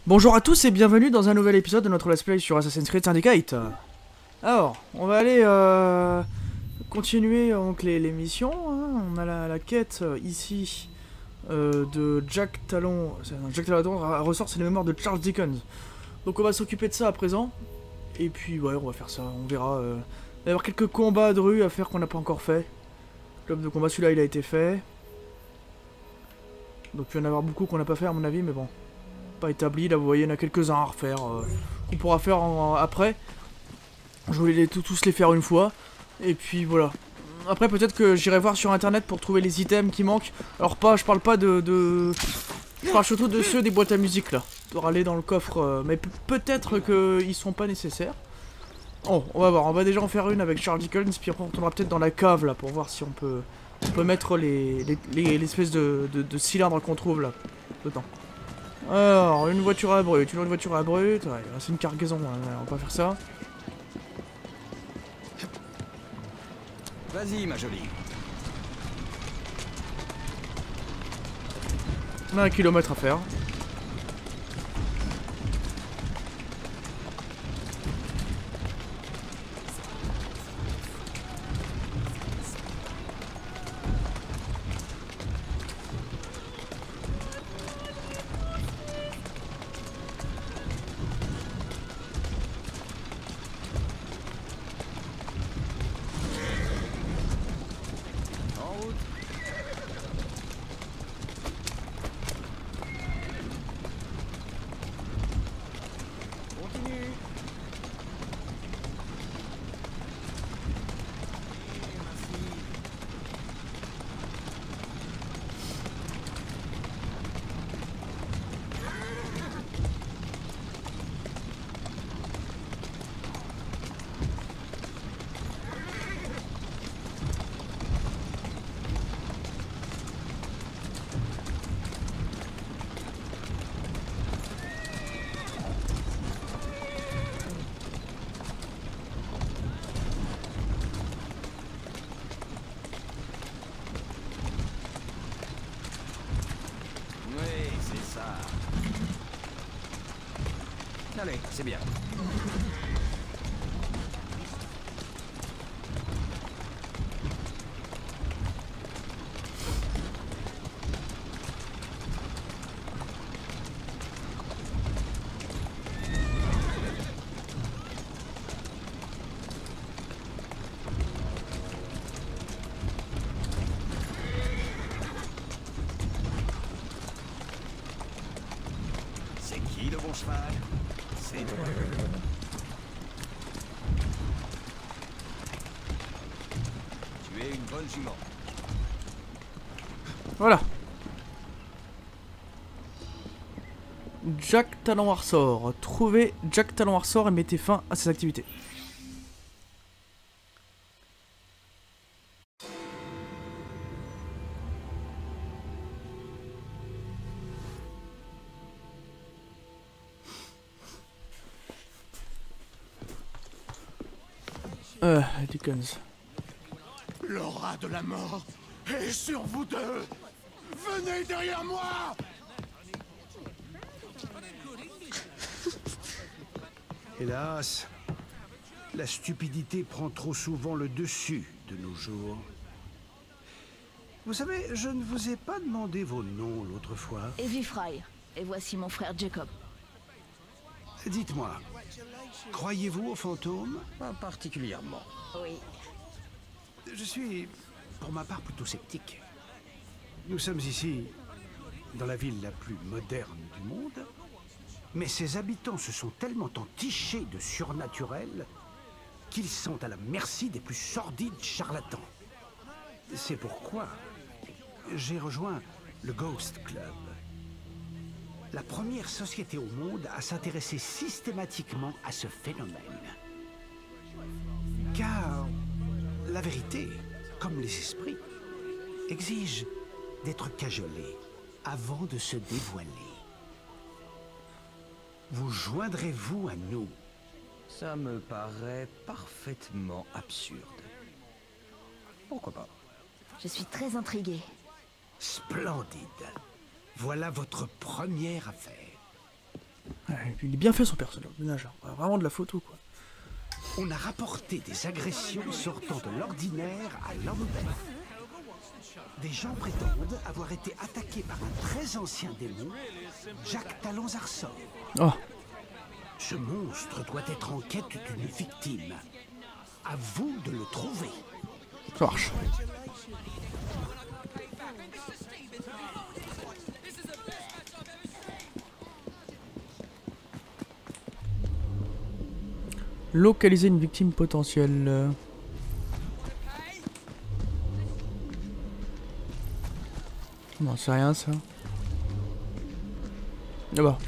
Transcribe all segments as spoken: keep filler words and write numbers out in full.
Bonjour à tous et bienvenue dans un nouvel épisode de notre let's play sur Assassin's Creed Syndicate. Alors, on va aller euh, continuer donc, les, les missions. Hein. On a la, la quête euh, ici euh, de Jack Talon. Jack Talon ressort, c'est les mémoires de Charles Dickens. Donc on va s'occuper de ça à présent. Et puis ouais, on va faire ça, on verra. Euh, il va y avoir quelques combats de rue à faire qu'on n'a pas encore fait. Club de combat, celui-là il a été fait. Donc il va y en avoir beaucoup qu'on n'a pas fait à mon avis, mais bon. Pas établi, là vous voyez, il y en a quelques-uns à refaire. Euh, on pourra faire en, après. Je voulais les, tous les faire une fois. Et puis voilà. Après peut-être que j'irai voir sur internet pour trouver les items qui manquent. Alors pas, je parle pas de... de... Je parle surtout de ceux des boîtes à musique là. Pour aller dans le coffre. Euh, mais peut-être qu'ils sont pas nécessaires. Oh, on va voir. On va déjà en faire une avec Charles Dickens. Puis après on retournera peut-être dans la cave là pour voir si on peut... On peut mettre les l'espèce les, de, de, de cylindre qu'on trouve là. Dedans. Alors, une voiture à brut, une autre voiture à brut. Ouais, c'est une cargaison, hein. On va pas faire ça. Vas-y, ma jolie. On a un kilomètre à faire. Allez, c'est bien. C'est qui le bon cheval? C'est toi. Tu es une bonne jument. Voilà. Jack Talon ressort. Trouvez Jack Talon ressort et mettez fin à ses activités. Euh, Dickens. L'aura de la mort est sur vous deux. Venez derrière moi. Hélas, la stupidité prend trop souvent le dessus de nos jours. Vous savez, je ne vous ai pas demandé vos noms l'autre fois. Evie Fry, et voici mon frère Jacob. Dites-moi, croyez-vous aux fantômes? Pas particulièrement. Oui. Je suis, pour ma part, plutôt sceptique. Nous sommes ici, dans la ville la plus moderne du monde, mais ses habitants se sont tellement entichés de surnaturel qu'ils sont à la merci des plus sordides charlatans. C'est pourquoi j'ai rejoint le Ghost Club. La première société au monde à s'intéresser systématiquement à ce phénomène. Car la vérité, comme les esprits, exige d'être cajolée avant de se dévoiler. Vous joindrez-vous à nous? Ça me paraît parfaitement absurde. Pourquoi pas? Je suis très intriguée. Splendide. Voilà votre première affaire. puis il est bien fait son personnage, hein. Vraiment de la photo quoi. On a rapporté des agressions sortant de l'ordinaire à Lambert. Des gens prétendent avoir été attaqués par un très ancien démon, Jacques Talons-Arsor. Oh. Ce monstre doit être en quête d'une victime. À vous de le trouver. Ça marche. Localiser une victime potentielle. Non, c'est rien ça. Ah bah.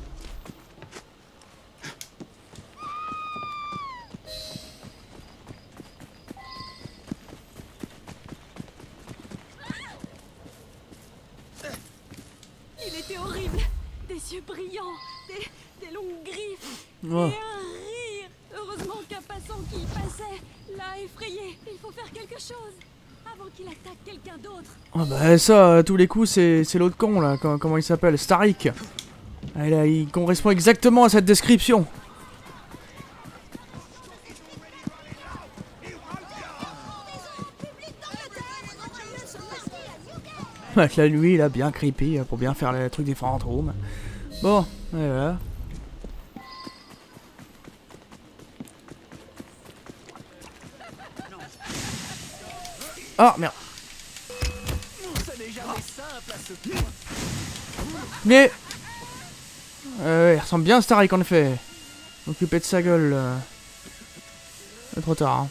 Il était horrible. Des yeux brillants, des, des longues griffes Oh. et un rire. Heureusement qu'un passant qui y passait l'a effrayé. Il faut faire quelque chose avant qu'il attaque quelqu'un d'autre. Ah bah ça, à tous les coups, c'est c'est l'autre con là, comment, comment il s'appelle, Starik. Ah, là, il correspond exactement à cette description. Ouais, là lui, il a bien creepy pour bien faire le truc des fantômes. Bon, et voilà. Ah merde. Mais euh, il ressemble bien à Starik en effet. Occupé de sa gueule. Euh... C'est trop tard. Hein.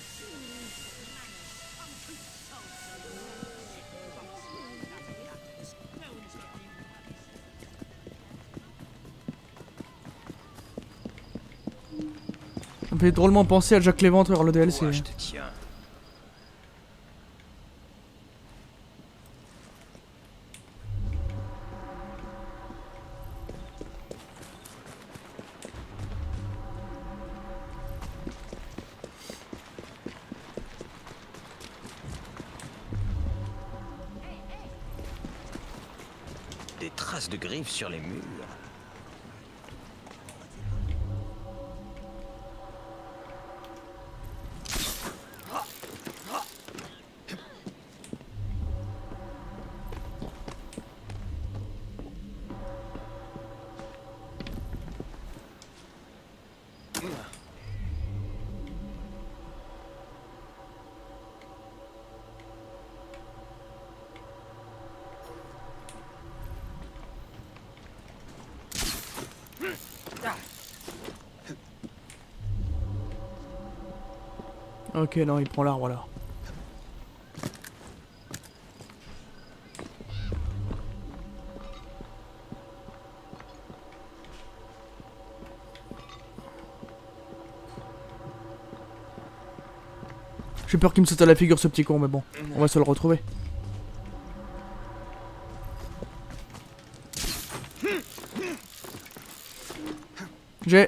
Ça me fait drôlement penser à Jack l'Éventreur, le D L C. Toi, je te tiens. Des traces de griffes sur les murs. Ok, non, il prend l'arbre là. J'ai peur qu'il me saute à la figure ce petit con, mais bon, on va se le retrouver. J'ai...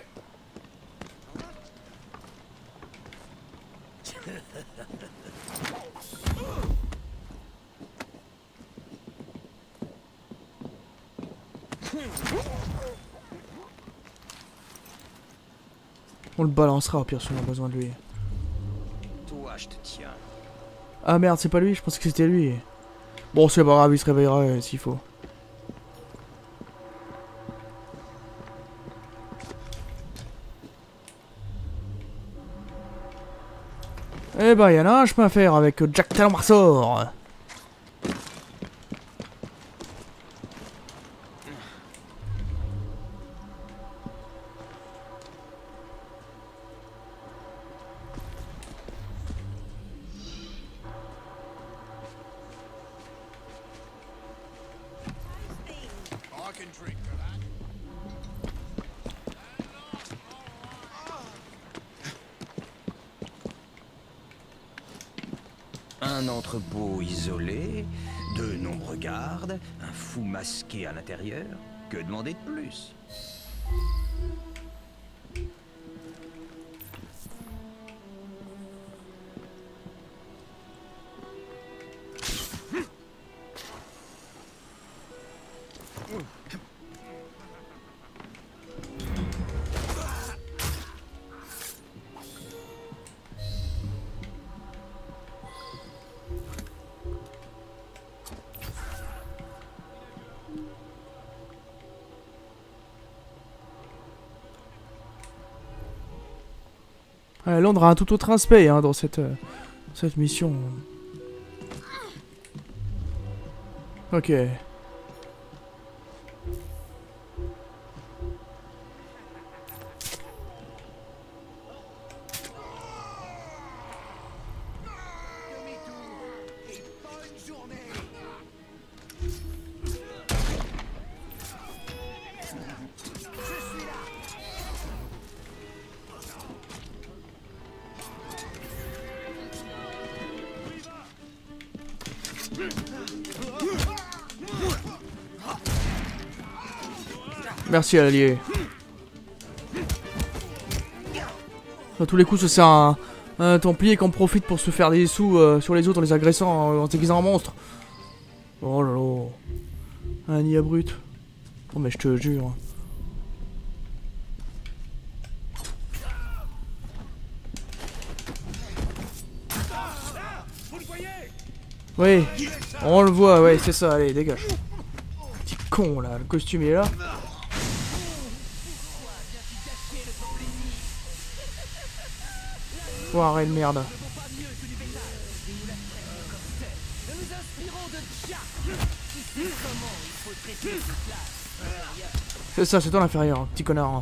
On le balancera au pire si on a besoin de lui. Toi, je te tiens. Ah merde, c'est pas lui, je pensais que c'était lui. Bon, c'est pas grave, il se réveillera euh, s'il faut. Eh ben, y'en a un chemin à faire avec Jack Talons-Arsor. Un entrepôt isolé, de nombreux gardes, un fou masqué à l'intérieur. Que demander de plus? Ouais, là on aura un tout autre aspect hein, dans cette, euh, cette mission. Ok. Merci à l'allié. À tous les coups, c'est un, un templier qui en profite pour se faire des sous euh, sur les autres en les agressant en, en déguisant en monstre. Oh là là. Un I A brut. Oh mais je te jure. Oui, on le voit, ouais, c'est ça, allez, dégage. Petit con là, le costume il est là. Foiré de merde. C'est ça, c'est toi l'inférieur, petit connard.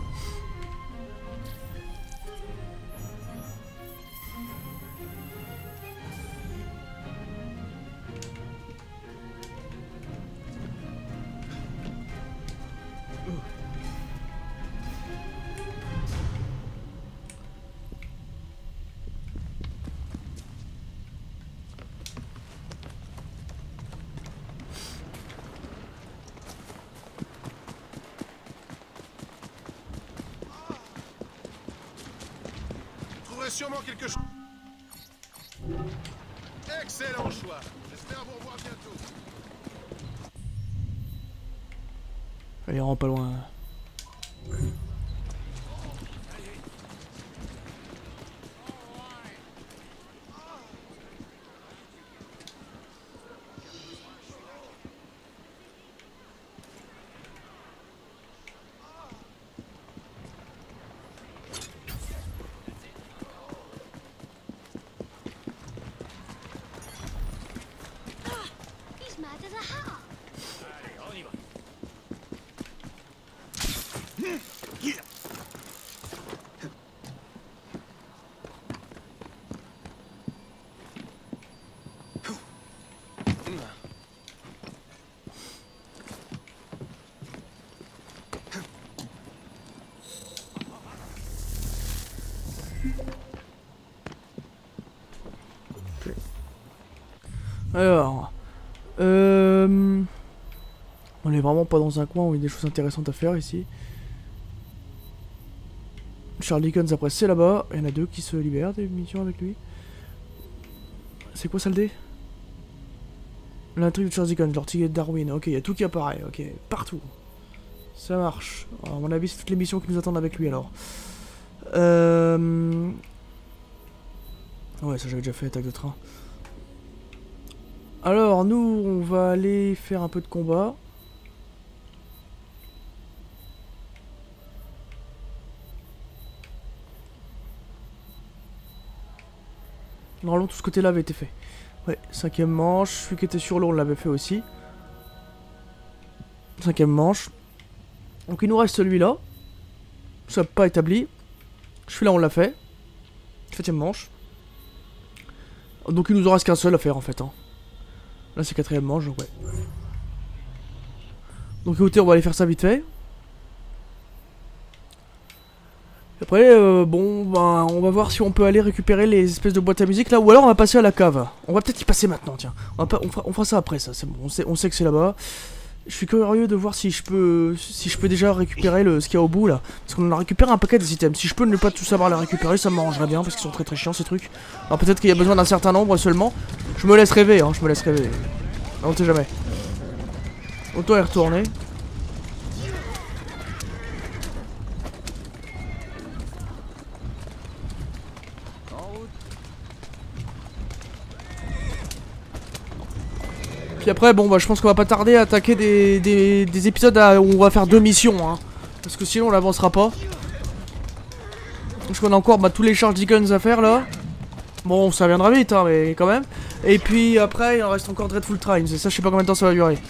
Sûrement quelque chose. Excellent choix. J'espère vous revoir bientôt. Elle rend pas loin. Alors, euh, on est vraiment pas dans un coin où il y a des choses intéressantes à faire ici. Charles Dickens après c'est là-bas, il y en a deux qui se libèrent des missions avec lui. C'est quoi ça le dé? L'intrigue de Charles Dickens, l'ortiguet de Darwin, ok, il y a tout qui apparaît, ok, partout. Ça marche, alors, à mon avis c'est toutes les missions qui nous attendent avec lui alors. Euh... Ouais, ça j'avais déjà fait, attaque de train. Alors, nous, on va aller faire un peu de combat. Normalement, tout ce côté-là avait été fait. Ouais, cinquième manche. Celui qui était sur l'eau, on l'avait fait aussi. Cinquième manche. Donc, il nous reste celui-là. Ça n'a pas établi. Celui-là, on l'a fait. Septième manche. Donc, il nous en reste qu'un seul à faire, en fait, hein. Là c'est quatrième manche, donc ouais. Donc écoutez, on va aller faire ça vite fait. Après, euh, bon, ben, on va voir si on peut aller récupérer les espèces de boîtes à musique là, ou alors on va passer à la cave. On va peut-être y passer maintenant, tiens. On, va pas, on, fera, on fera ça après, ça, c'est bon, on sait, on sait que c'est là-bas. Je suis curieux de voir si je peux si je peux déjà récupérer le, ce qu'il y a au bout là. Parce qu'on a récupéré un paquet des items. Si je peux ne pas tout savoir les récupérer, ça m'arrangerait bien parce qu'ils sont très très chiants ces trucs. Alors peut-être qu'il y a besoin d'un certain nombre seulement. Je me laisse rêver, hein, je me laisse rêver. On sait jamais. Autant y retourner. Puis après, bon, bah, je pense qu'on va pas tarder à attaquer des, des, des épisodes à, où on va faire deux missions, hein. Parce que sinon, on n'avancera pas. Parce qu'on a encore bah, tous les charge Deacons à faire là. Bon, ça viendra vite, hein, mais quand même. Et puis après, il en reste encore Dreadful Trines. Et ça, je sais pas combien de temps ça va durer.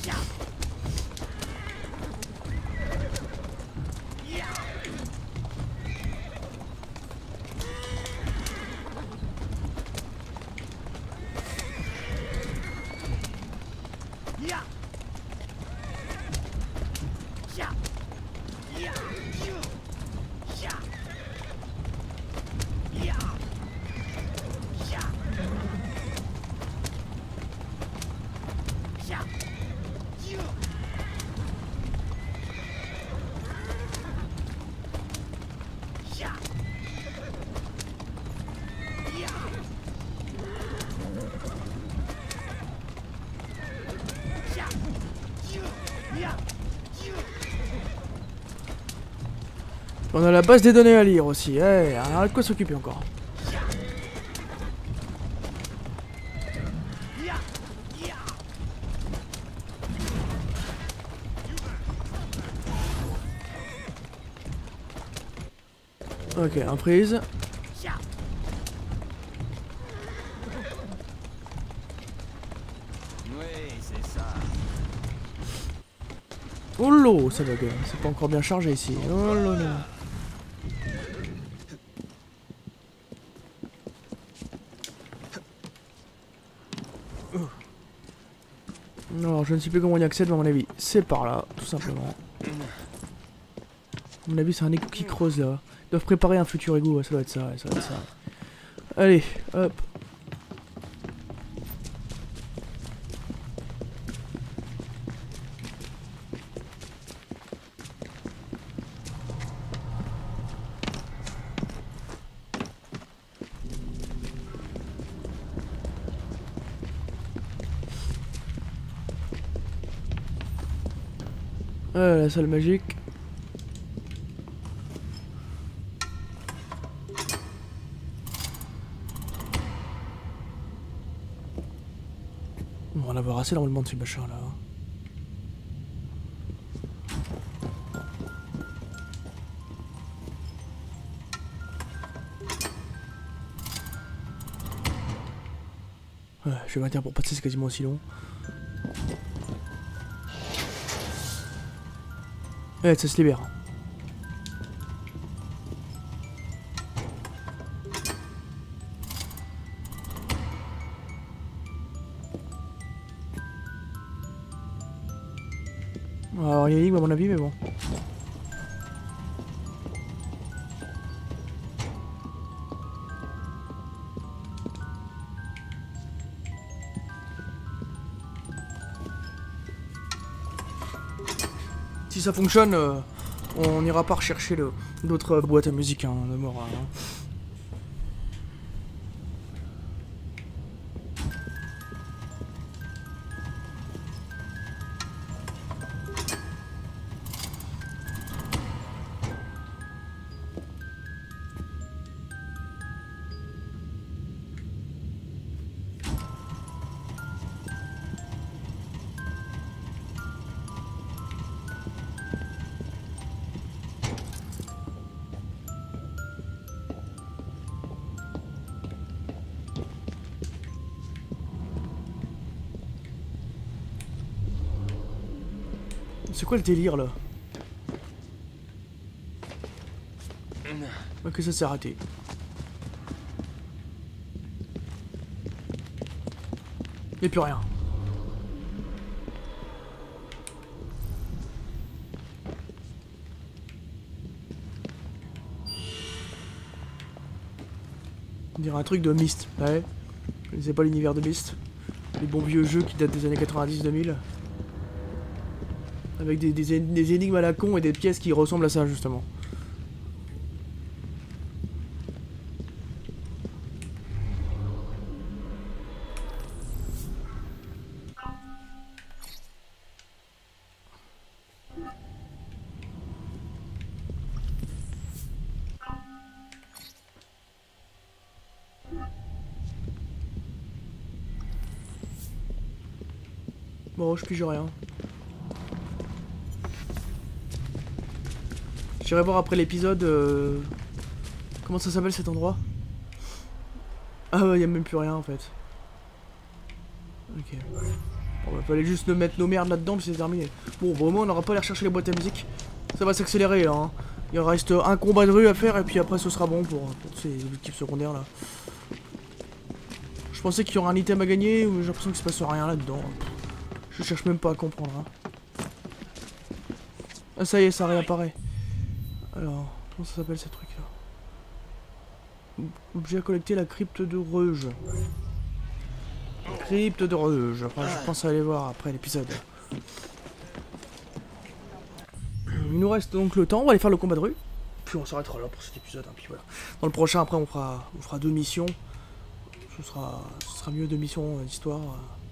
On a la base des données à lire aussi. Eh, arrête de quoi s'occuper encore. Ok, imprise. Oh là, ça bug. C'est pas encore bien chargé ici. Oh là là. Alors, je ne sais plus comment on y accède, mais à mon avis, c'est par là, tout simplement. À mon avis, c'est un égout qui creuse là. Ils doivent préparer un futur égout, ouais, ça doit être ça, ouais, ça doit être ça. Allez, hop. Ah, la salle magique. On va en avoir assez normalement de ces machins là. Ouais, je vais dire pour passer c'est quasiment aussi long. Ouais, ça se libère. Alors il y a une énigme à mon avis, mais bon. Si ça fonctionne, euh, on n'ira pas rechercher d'autres boîtes à musique hein, de mort. Hein. C'est quoi le délire là? Ok, ça s'est raté. Y'a plus rien. On dirait un truc de Myst. Ouais. Je connaissais pas l'univers de Myst. Les bons vieux jeux qui datent des années quatre-vingt-dix deux mille. Avec des, des, des énigmes à la con et des pièces qui ressemblent à ça justement. Bon, je pige rien. J'irai voir après l'épisode euh, Comment ça s'appelle cet endroit? Ah ouais, y a même plus rien en fait. Ok. On va fallait juste mettre nos merdes là-dedans puis c'est terminé. Bon, vraiment on n'aura pas à aller rechercher les boîtes à musique. Ça va s'accélérer là. Hein. Il reste un combat de rue à faire et puis après ce sera bon pour, pour ces équipes secondaires là. Je pensais qu'il y aurait un item à gagner mais j'ai l'impression qu'il se passe rien là-dedans. Je cherche même pas à comprendre. Hein. Ah ça y est, ça réapparaît. Alors, comment ça s'appelle ces trucs là? Objet à collecter, la crypte de Reuge. Crypte de Reuge. Enfin, je pense aller voir après l'épisode. Il nous reste donc le temps, on va aller faire le combat de rue. Puis on s'arrêtera là pour cet épisode. Hein, puis voilà. Dans le prochain, après, on fera, on fera deux missions. Ce sera, ce sera mieux deux missions d'histoire.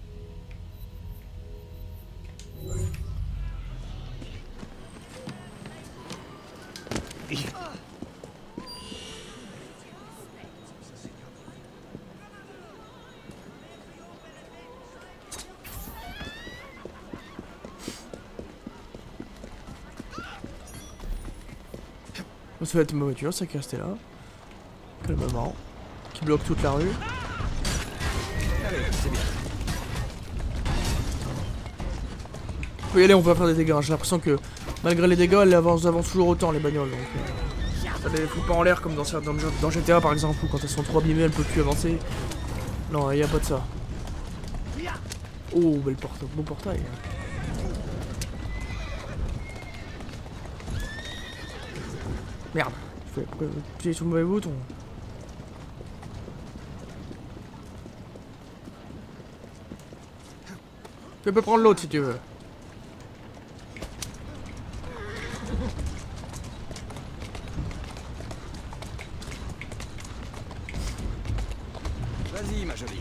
Ça va être ma voiture, ça qui est resté là. Calmement. Qui bloque toute la rue. Allez, c'est bien. On peut y aller, on peut faire des dégâts. J'ai l'impression que malgré les dégâts, elles avancent, avancent toujours autant les bagnoles. Donc, euh, ça les fout pas en l'air comme dans, dans, dans G T A par exemple, où quand elles sont trop abîmées, elles peuvent plus avancer. Non, il n'y a pas de ça. Oh, bel porte beau portail. Merde, je fais appuyer sur le mauvais bouton. Tu peux prendre l'autre si tu veux. Vas-y, ma jolie.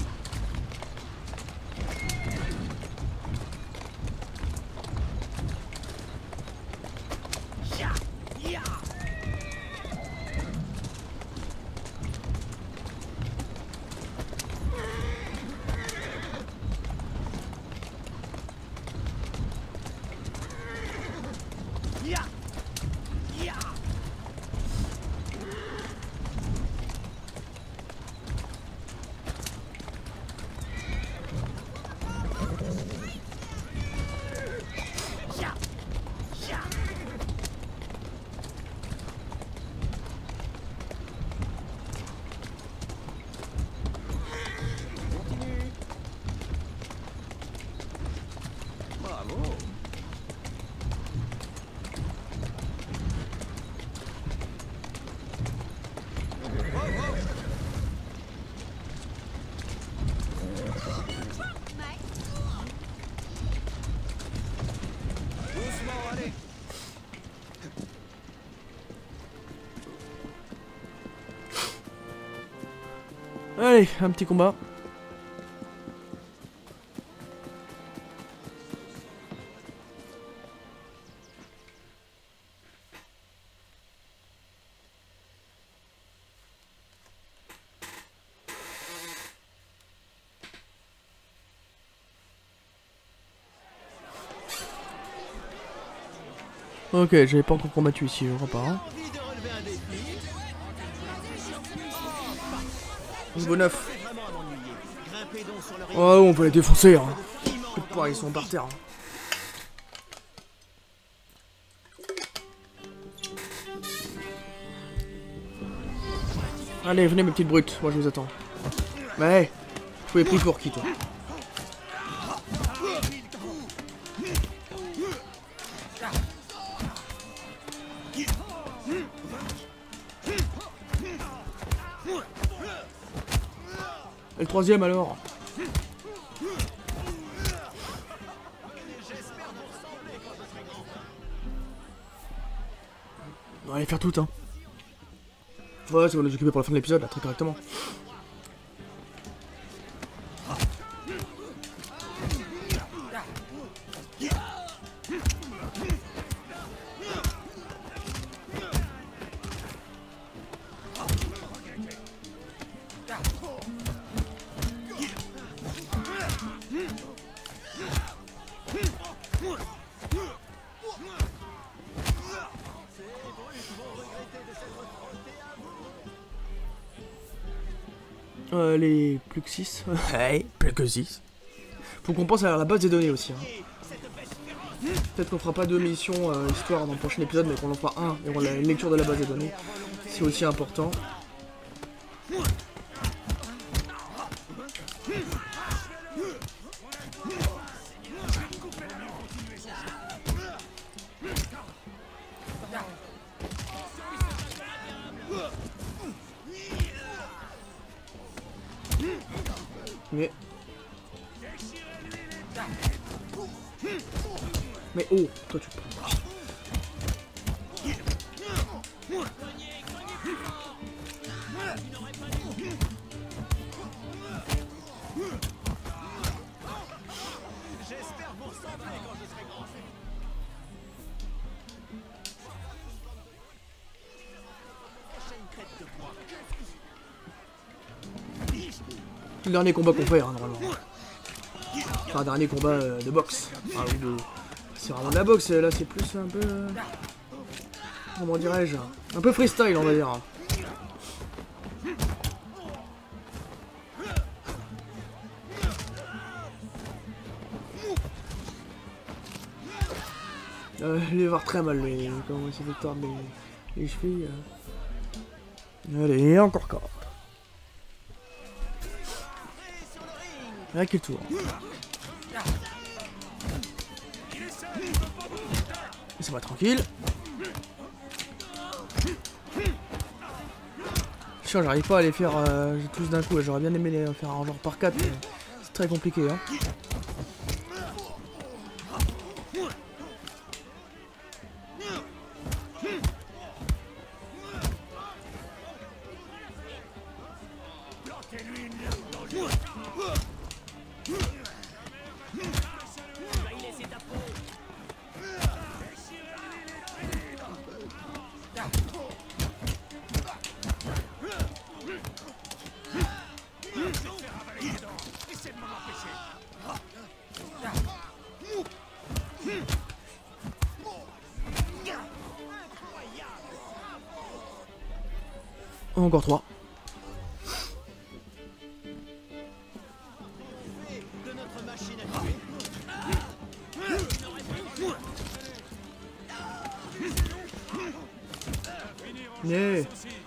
Allez, un petit combat. Ok, j'avais pas encore combattu ici, je crois pas. Hein. Niveau neuf. Oh, on va les défoncer. Hein. Ils sont par terre. Hein. Allez, venez mes petites brutes, moi je vous attends. Ouais, je vous ai pris pour qui toi? Et le troisième alors? On va aller faire tout hein. Ouais, ça va nous occuper pour la fin de l'épisode là, très correctement. Euh, les plus que six. Ouais, plus que six. Faut qu'on pense à la base des données aussi. Hein. Peut-être qu'on fera pas deux missions euh, histoire dans le prochain épisode, mais qu'on en fera un et on a une lecture de la base des données. C'est aussi important. Mais... Mais oh, toi tu prends. J'espère vous ressembler quand je serai grand. Le dernier combat qu'on fait, hein, normalement. Enfin, dernier combat euh, de boxe. Ah, ou de... C'est vraiment de la boxe, là c'est plus un peu... Euh... Comment dirais-je? Un peu freestyle, on va dire. Euh, il va voir très mal, les... Comment ça fait tordre les, les chevilles. Euh... Allez, encore quatre. Là qui est le tour. Ça va tranquille. Sûr, j'arrive pas à les faire euh, tous d'un coup. J'aurais bien aimé les faire en genre par quatre. C'est très compliqué. Hein. Encore trois. Yeah.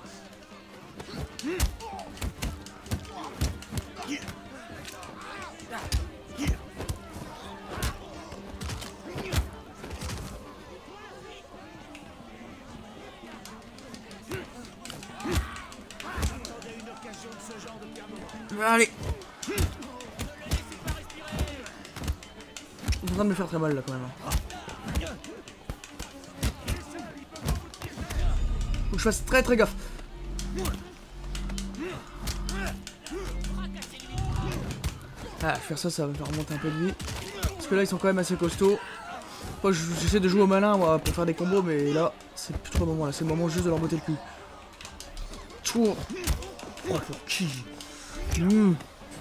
Allez. Il est en train de me faire très mal là quand même. Faut que je fasse très très gaffe. Ah, faire ça, ça va me faire remonter un peu de vie. Parce que là, ils sont quand même assez costauds. Moi, j'essaie de jouer au malin moi, pour faire des combos, mais là, c'est plus trop le moment. Là, c'est le moment juste de leur botter le cul. Tchou. Oh, pour qui mmh.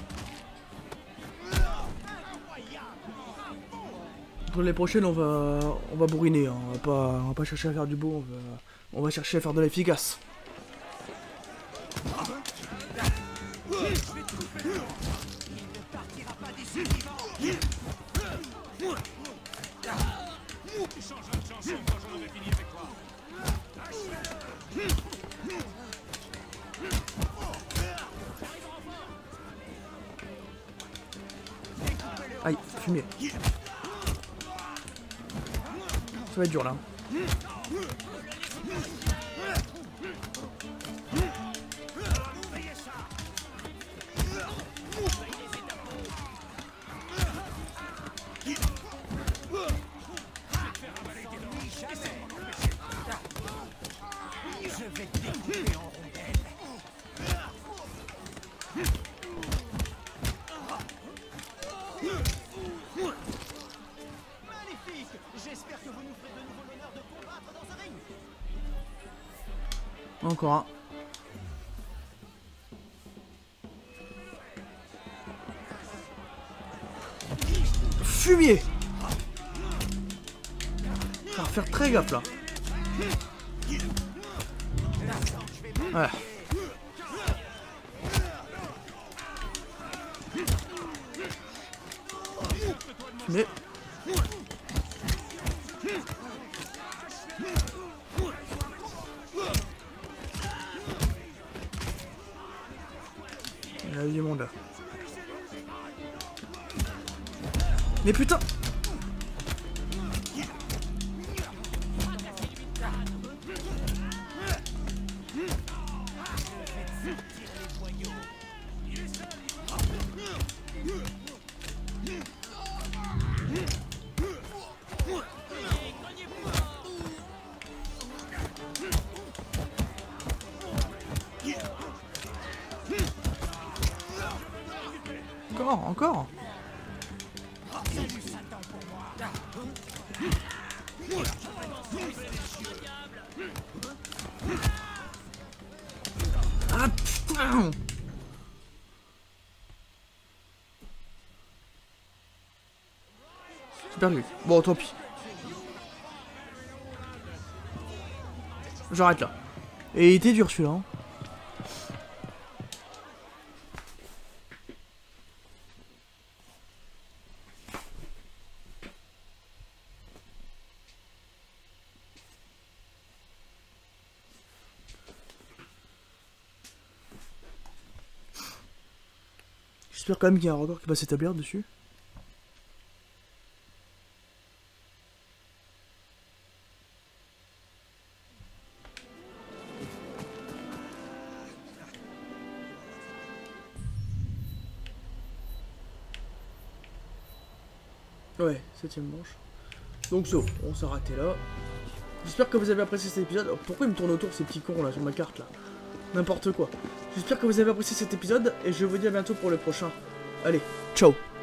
Pour les prochaines, on va, on va bourriner. Hein. On va pas, on va pas chercher à faire du beau. On va, on va chercher à faire de l'efficace. Aïe, fumier. Ça va être dur là. Encore un. Fumier. Ça va faire très gaffe là. Voilà. continuer. Il y a du monde là. Mais putain! Encore, encore. Ah putain! J'ai perdu. Bon, tant pis. J'arrête là. Et il était dur celui-là. Hein. J'espère quand même qu'il y a un record qui va s'établir dessus. Ouais, septième manche. Donc so, on s'est arrêté là. J'espère que vous avez apprécié cet épisode. Oh, pourquoi il me tourne autour ces petits cons là sur ma carte là? N'importe quoi. J'espère que vous avez apprécié cet épisode et je vous dis à bientôt pour le prochain. Allez, ciao.